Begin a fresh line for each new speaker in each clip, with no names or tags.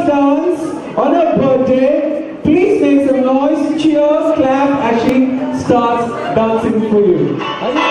dance on her birthday. Please make some noise, cheers, clap as she starts dancing for you.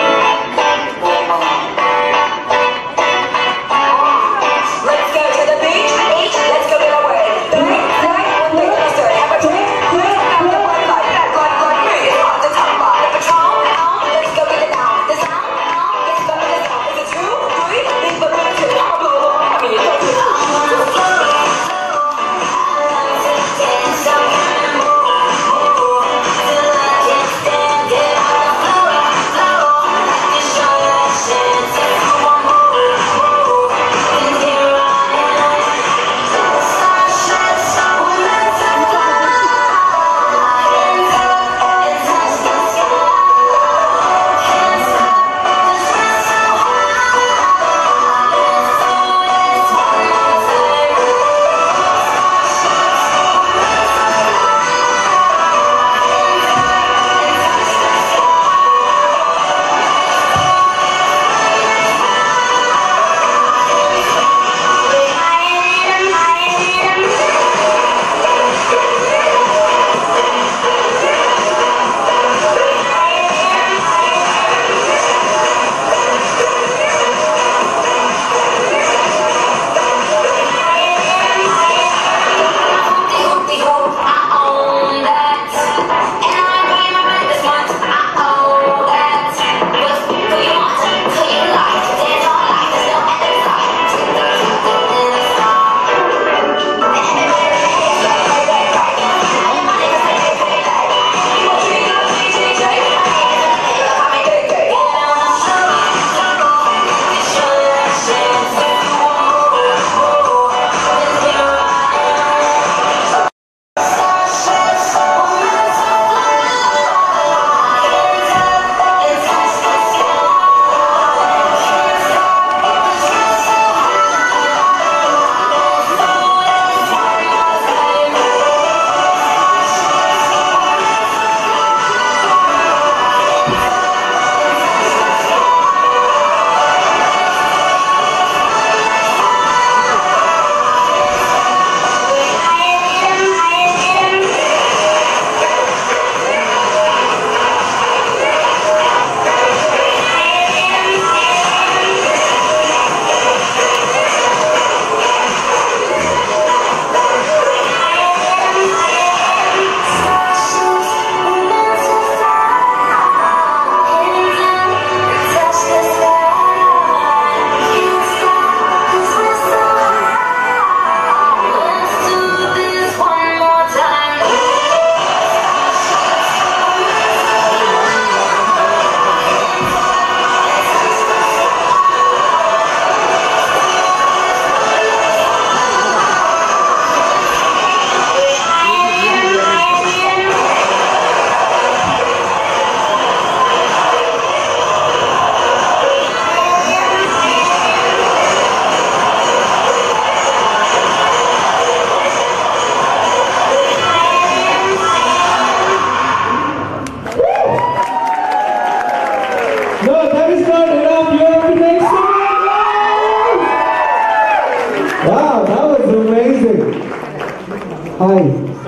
Hi,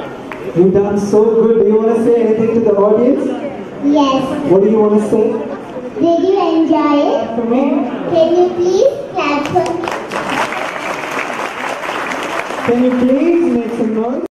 you done so good. Do you want to say anything to the audience?
Yes.
What do you want to say?
Did you enjoy it?
For me?
Can you please clap for me?
Can you please make some